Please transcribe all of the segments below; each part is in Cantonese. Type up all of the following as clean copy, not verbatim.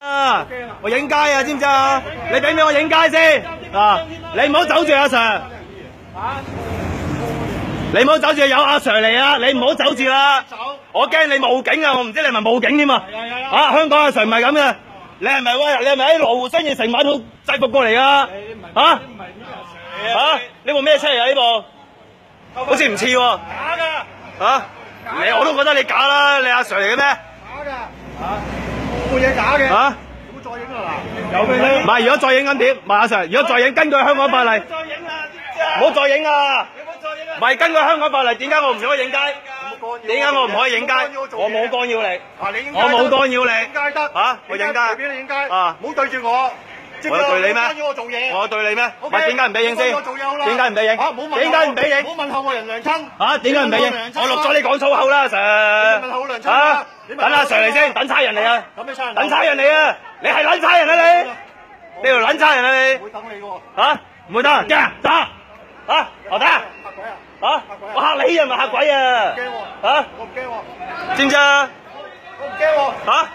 啊！我影街啊，知唔知啊？你俾唔俾我影街先？啊！你唔好走住阿 Sir， 你唔好走住，有阿 Sir 嚟啊！你唔好走住啦！我驚你冒警啊！我唔知你係咪冒警添啊！啊！香港阿 Sir 唔係咁嘅，你係咪喂？你係咪喺羅湖商業城買套制服過嚟㗎？嚇？嚇？呢部咩車嚟啊？呢部好似唔似喎。假㗎！嚇？我都覺得你假啦！你阿 Sir 嚟嘅咩？假㗎！嚇？冇嘢假嘅。嚇？有冇再影啊嗱？有俾你。唔係，如果再影咁點？唔係阿 Sir， 如果再影，根據香港法例。唔好再影啊！唔係根據香港法例，點解我唔可以影街？點解我唔可以影街？我冇干擾你。我冇干擾你。影街得嚇？我影街。俾你影街。啊！唔好對住我。我有對你咩？我有對你咩？唔係點解唔俾影先？點解唔俾影？點解唔俾影？唔好問候我人娘親。嚇？點解唔俾影？我錄咗你講粗口啦，阿 Sir。問候我娘親啊！等阿 Sir 嚟先，等差人嚟啊！等差人嚟啊！你係撚差人啊你？你條撚差人啊你？唔會等你喎。嚇？唔會得？驚啊！打！嚇？我打！嚇鬼啊！嚇？我嚇你啊，唔係嚇鬼啊！唔驚喎。嚇？我唔驚喎。知唔知啊？我唔驚喎。嚇？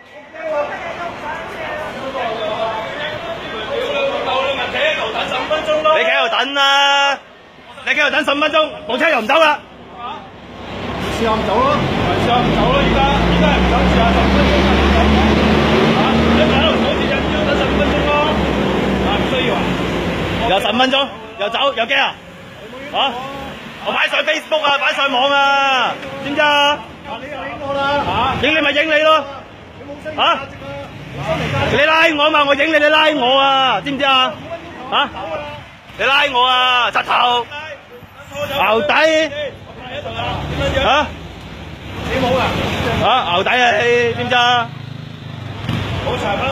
你企喺度等啦！你企喺度等15分鐘，部車又唔走啦！試下唔走咯，試下唔走咯！而家係唔走，試下15分鐘嚇！你咪喺度阻住人，要等15分鐘咯！唔需要啊！又15分鐘，又走，又驚啊！嚇！我擺上 Facebook 啊，擺上網啊，知唔知啊？你又影我啦嚇！影你咪影你咯！嚇！你拉我嘛，我影你，你拉我啊，知唔知啊？嚇！你拉我啊，柒頭牛底嚇！你冇啊？嚇牛底啊你，知唔知啊？好長啊！